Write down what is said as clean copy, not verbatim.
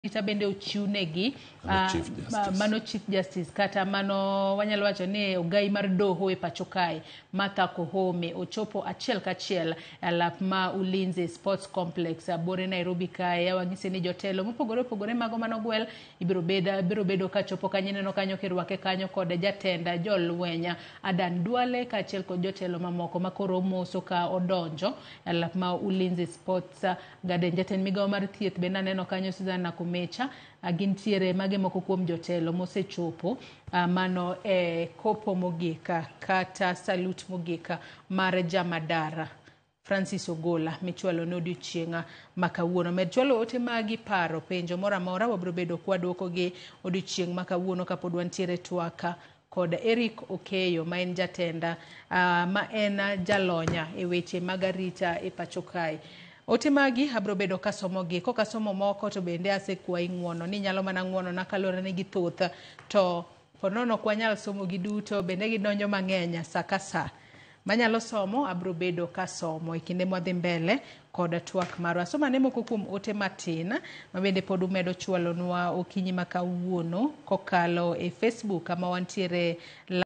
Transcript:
ita bende ochiwnegi Mano Chief Justice kata mano wanyalo wacho ni ogai mar doho e pacho kae Martha Koome ochopo achiel kachiel alap ma Ulinzi Sports Complex abore Nairobi kae wang'ise ni jotelo mopogore mago manogwel ibiro bedo kachopo kanyo neno kanyo kirwake kanyo kod jatenda jolwenya Adan Duale kaachiel kod jotelo mamoko makoro moso ka odonjo alap ma Ulinzi Sports Garden. Jatend migawo mar thieth bende neno kanyo Susan Nakumecha gintiere mage moko kuom jotelo mosechopo mano kopo mogika kata salute mogika mar Jamadara Francis Ogola michwalo ne odiochienga makawuono. Med chwalo ote magi paro penjo moramora wabiro bedo kwaduoko gi odiochieng makawuono kapod wantiere twaka kod Eric Okeyo ma en jatenda ma en jalonya e weche mag arita e pacho kae. Ote magi abro bedo kasomo gi kokasomo moko to bende asekwayi ng'uono ni nyalo mana ng'uono na kalore ne githoth to ponono kwanyal somo gi duto bende gidonjo mang'eny sa ka sa manyalo somo abro bedo kasomo ikinde mwadhi mbele kod twak marwa. Asoma ne moko kuom ote matin mabende pod umedo chwalonwa okinyi makawuono kokalo e Facebook kama wantiere